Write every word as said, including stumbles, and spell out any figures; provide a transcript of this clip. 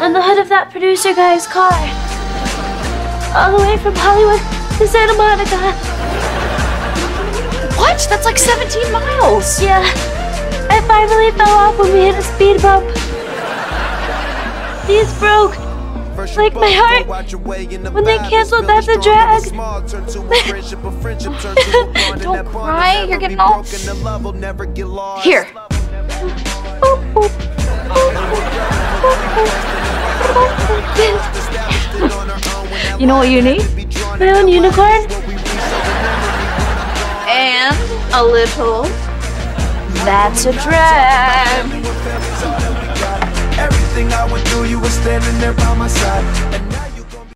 on the hood of that producer guy's car. All the way from Hollywood to Santa Monica. What? That's like seventeen miles. Yeah, I finally fell off when we hit a speed bump. These broke. Like my heart, when they canceled That's a Drag. Don't cry, you're getting all... Here. You know what you need? My own unicorn? And a little That's a Drag. Everything I went through, you were standing there by my side.